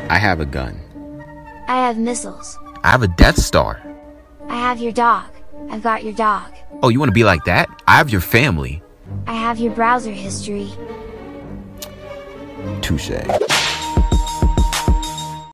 I have a gun. I have missiles. I have a Death Star. I have your dog. I've got your dog. Oh, you want to be like that? I have your family. I have your browser history. Touche.